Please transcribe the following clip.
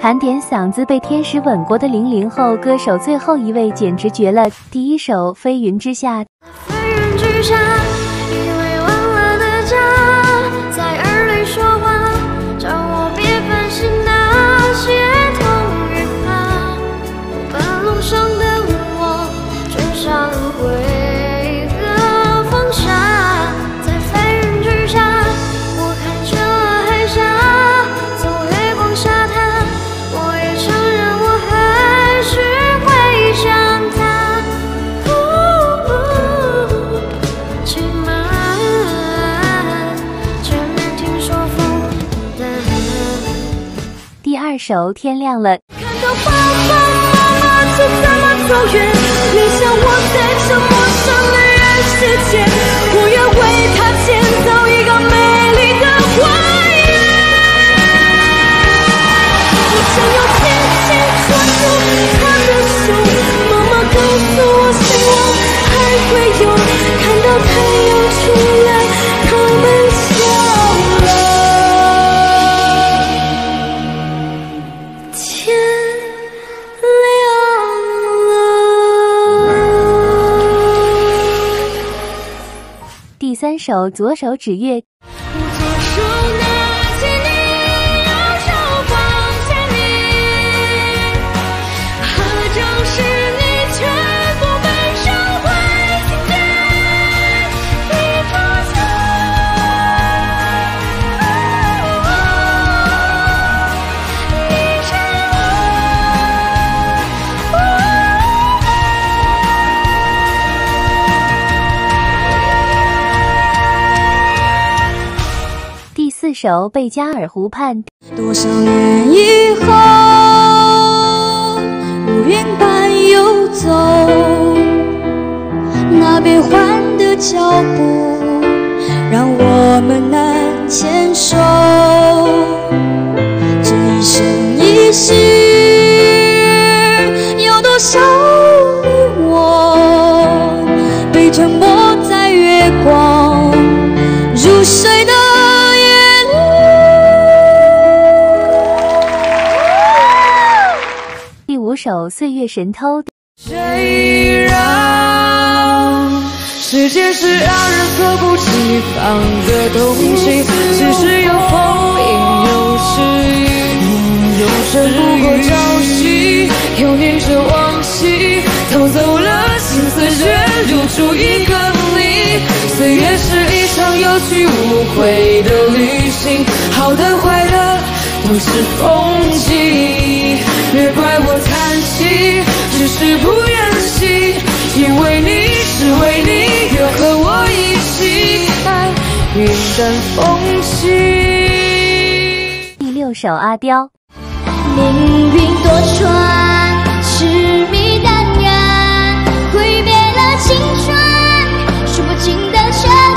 盘点嗓子被天使吻过的00后歌手，最后一位简直绝了。第一首《飞云之下》。 飞云之下，以为忘了的家，在耳里说话，叫我别烦心那些痛与怕。半路上的我，追上会和放下，在飞云之下，我看着海峡，走月光沙滩，我也承认我还是会想他。起码前面听说风淡。 第二首《天亮了》。 看到爸爸妈妈就这么走远，留下我在这陌生的人世间，我愿为他建造一个美丽的花园。我想要紧紧抓住他的手，妈妈告诉我希望还会有，看到太阳出来，他们笑了。天亮了。 第三首《左手指月》。 我左手拿起你，右手放下你，何种是你全部悲伤会听见你出现。你是第四首《贝加尔湖畔》。 多少年以后，如云般游走，那变幻的脚步让我们难牵手。这一生一世，有多少你我被吞没在月光入睡的第五首《岁月神偷》。 谁让时间是让人猝不及防的东西，只是有风阴有时雨，有时不过朝夕，又念着往昔，偷走了心思，却留住一个你。岁月是一场有去无回的旅行，好的坏的都是风景，别怪我叹气，只是不忍心，因为你是为你，又和我一起看云淡风轻。 第六首《阿刁》。 命运多舛，痴迷淡然，挥别了青春，数不尽的尘